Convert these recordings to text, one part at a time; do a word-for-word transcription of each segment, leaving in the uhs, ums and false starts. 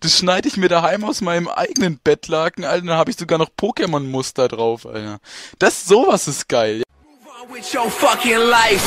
Das schneide ich mir daheim aus meinem eigenen Bettlaken, Alter. Dann habe ich sogar noch Pokémon-Muster drauf, Alter. Das, sowas ist geil. With your fucking life.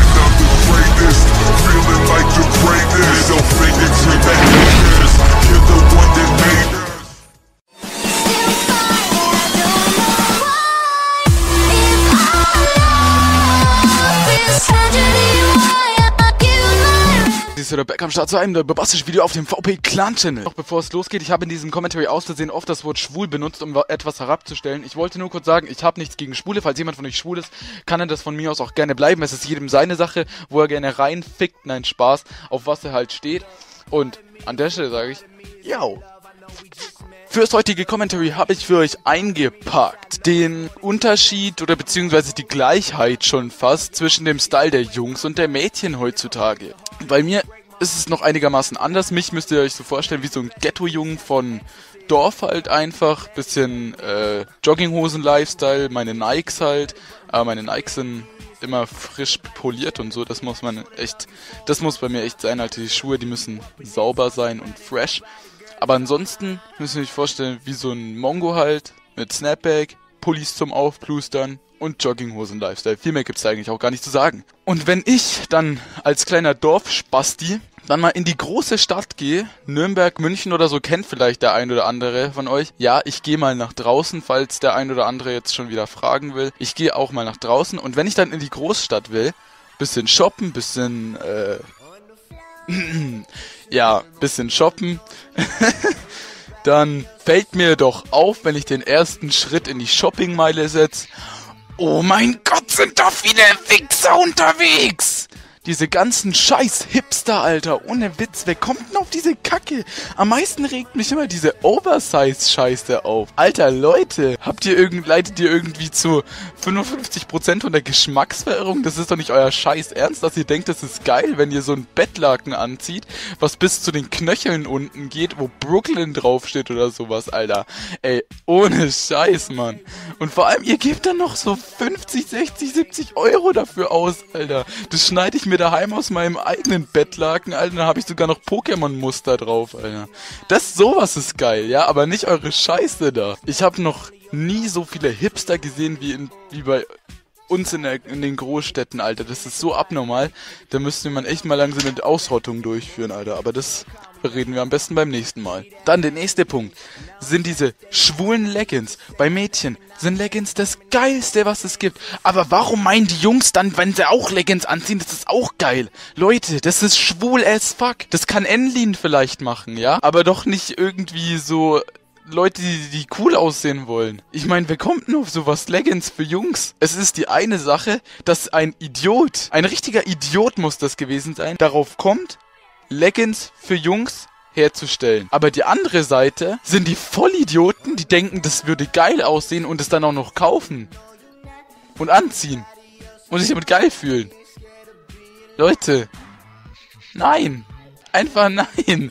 Oder Back am Start zu einem bombastischen Video auf dem V P Clan Channel. Doch bevor es losgeht, ich habe in diesem Commentary aus Versehen oft das Wort schwul benutzt, um etwas herabzustellen. Ich wollte nur kurz sagen, ich habe nichts gegen Schwule. Falls jemand von euch schwul ist, kann er das von mir aus auch gerne bleiben. Es ist jedem seine Sache, wo er gerne reinfickt. Nein, Spaß, auf was er halt steht. Und an der Stelle sage ich, yo. Fürs heutige Commentary habe ich für euch eingepackt den Unterschied oder beziehungsweise die Gleichheit schon fast zwischen dem Style der Jungs und der Mädchen heutzutage. Bei mir ist es noch einigermaßen anders. Mich müsst ihr euch so vorstellen wie so ein Ghetto-Jungen von Dorf halt einfach. Bisschen äh, Jogginghosen-Lifestyle, meine Nikes halt. Aber meine Nikes sind immer frisch poliert und so. Das muss man echt, das muss bei mir echt sein. Halt die Schuhe, die müssen sauber sein und fresh. Aber ansonsten müsst ihr euch vorstellen, wie so ein Mongo halt, mit Snapback, Pullis zum Aufplustern und Jogginghosen-Lifestyle. Viel mehr gibt's da eigentlich auch gar nicht zu sagen. Und wenn ich dann als kleiner Dorfspasti dann mal in die große Stadt gehe, Nürnberg, München oder so, kennt vielleicht der ein oder andere von euch. Ja, ich gehe mal nach draußen, falls der ein oder andere jetzt schon wieder fragen will. Ich gehe auch mal nach draußen und wenn ich dann in die Großstadt will, bisschen shoppen, bisschen, äh... ja, bisschen shoppen, dann fällt mir doch auf, wenn ich den ersten Schritt in die Shoppingmeile setze, oh mein Gott, sind da viele Wichser unterwegs! Diese ganzen scheiß Hipster, Alter, ohne Witz, wer kommt denn auf diese Kacke? Am meisten regt mich immer diese Oversize-Scheiße auf. Alter, Leute, habt ihr irgend, leitet ihr irgendwie zu fünfundfünfzig Prozent unter Geschmacksverirrung? Das ist doch nicht euer Scheiß Ernst, dass ihr denkt, das ist geil, wenn ihr so ein Bettlaken anzieht, was bis zu den Knöcheln unten geht, wo Brooklyn draufsteht oder sowas, Alter. Ey, ohne Scheiß, Mann. Und vor allem, ihr gebt dann noch so fünfzig, sechzig, siebzig Euro dafür aus, Alter. Das schneide ich mir daheim aus meinem eigenen Bettlaken, Alter, dann habe ich sogar noch Pokémon-Muster drauf, Alter. Das, sowas ist geil, ja, aber nicht eure Scheiße da. Ich habe noch nie so viele Hipster gesehen wie, in, wie bei uns in, der, in den Großstädten, Alter. Das ist so abnormal, da müsste man echt mal langsam eine Ausrottung durchführen, Alter, aber das reden wir am besten beim nächsten Mal. Dann der nächste Punkt sind diese schwulen Leggings. Bei Mädchen sind Leggings das Geilste, was es gibt. Aber warum meinen die Jungs dann, wenn sie auch Leggings anziehen, das ist auch geil? Leute, das ist schwul as fuck. Das kann Enlin vielleicht machen, ja? Aber doch nicht irgendwie so Leute, die, die cool aussehen wollen. Ich meine, wer kommt denn auf sowas? Leggings für Jungs? Es ist die eine Sache, dass ein Idiot, ein richtiger Idiot muss das gewesen sein, darauf kommt, Leggings für Jungs herzustellen. Aber die andere Seite sind die Vollidioten, die denken, das würde geil aussehen und es dann auch noch kaufen. Und anziehen. Und sich damit geil fühlen. Leute. Nein. Einfach nein.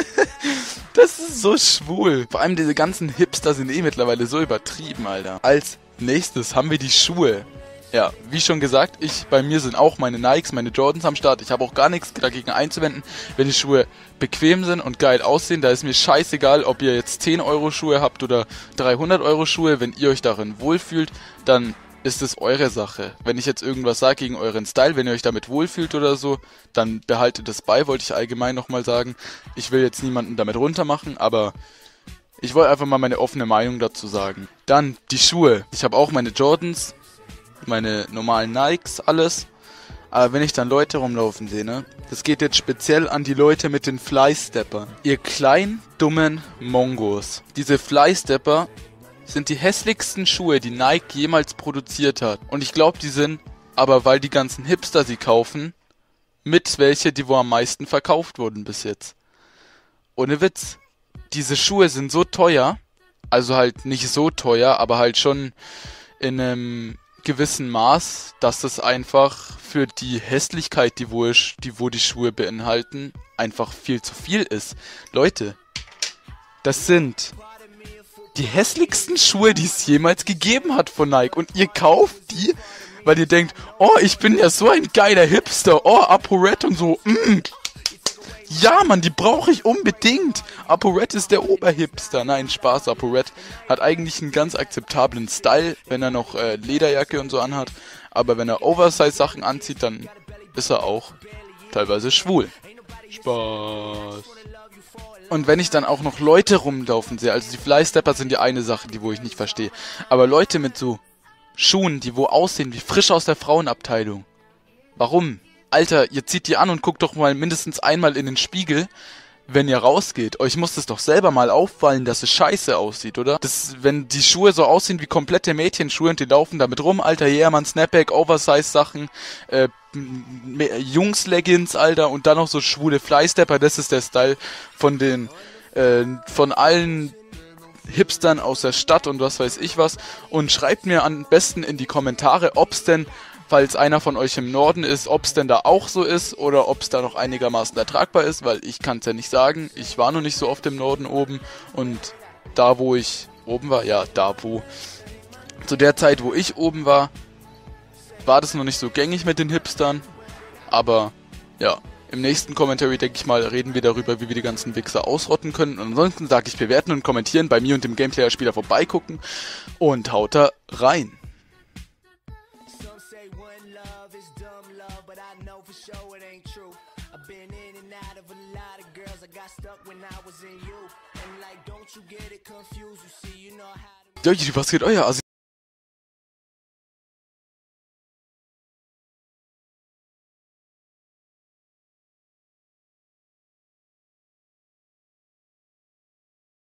Das ist so schwul. Vor allem diese ganzen Hipster sind eh mittlerweile so übertrieben, Alter. Als nächstes haben wir die Schuhe. Ja, wie schon gesagt, ich, bei mir sind auch meine Nikes, meine Jordans am Start. Ich habe auch gar nichts dagegen einzuwenden, wenn die Schuhe bequem sind und geil aussehen. Da ist mir scheißegal, ob ihr jetzt zehn Euro Schuhe habt oder dreihundert Euro Schuhe. Wenn ihr euch darin wohlfühlt, dann ist es eure Sache. Wenn ich jetzt irgendwas sage gegen euren Style, wenn ihr euch damit wohlfühlt oder so, dann behaltet es bei, wollte ich allgemein nochmal sagen. Ich will jetzt niemanden damit runtermachen, aber ich wollte einfach mal meine offene Meinung dazu sagen. Dann die Schuhe. Ich habe auch meine Jordans, meine normalen Nikes, alles. Aber wenn ich dann Leute rumlaufen sehe, ne? Das geht jetzt speziell an die Leute mit den Flysteppern. Ihr kleinen, dummen Mongos. Diese Flystepper sind die hässlichsten Schuhe, die Nike jemals produziert hat. Und ich glaube, die sind, aber weil die ganzen Hipster sie kaufen, mit welche, die wo am meisten verkauft wurden bis jetzt. Ohne Witz. Diese Schuhe sind so teuer, also halt nicht so teuer, aber halt schon in einem gewissen Maß, dass es einfach für die Hässlichkeit, die wo, die wo die Schuhe beinhalten, einfach viel zu viel ist. Leute, das sind die hässlichsten Schuhe, die es jemals gegeben hat von Nike. Und ihr kauft die, weil ihr denkt, oh, ich bin ja so ein geiler Hipster, oh, ApoRed und so, mm. Ja, Mann, die brauche ich unbedingt. ApoRed ist der Oberhipster. Nein, Spaß, ApoRed hat eigentlich einen ganz akzeptablen Style, wenn er noch äh, Lederjacke und so anhat. Aber wenn er Oversize-Sachen anzieht, dann ist er auch teilweise schwul. Spaß. Und wenn ich dann auch noch Leute rumlaufen sehe, also die Flystepper sind die eine Sache, die wo ich nicht verstehe. Aber Leute mit so Schuhen, die wo aussehen wie frisch aus der Frauenabteilung. Warum? Alter, ihr zieht die an und guckt doch mal mindestens einmal in den Spiegel, wenn ihr rausgeht. Euch muss es doch selber mal auffallen, dass es scheiße aussieht, oder? Das, wenn die Schuhe so aussehen wie komplette Mädchenschuhe und die laufen damit rum, Alter, yeah, man, Snapback, Oversize-Sachen, äh, Jungs-Leggings, Alter, und dann noch so schwule Flystepper, das ist der Style von den, äh, von allen Hipstern aus der Stadt und was weiß ich was. Und schreibt mir am besten in die Kommentare, ob's denn, falls einer von euch im Norden ist, ob es denn da auch so ist oder ob es da noch einigermaßen ertragbar ist, weil ich kann es ja nicht sagen. Ich war noch nicht so oft im Norden oben und da, wo ich oben war, ja, da wo, zu der Zeit, wo ich oben war, war das noch nicht so gängig mit den Hipstern, aber ja, im nächsten Commentary, denke ich mal, reden wir darüber, wie wir die ganzen Wichser ausrotten können. Und ansonsten sage ich bewerten und kommentieren, bei mir und dem Gameplayer-Spieler vorbeigucken und haut da rein. Ja, was geht euer Assi?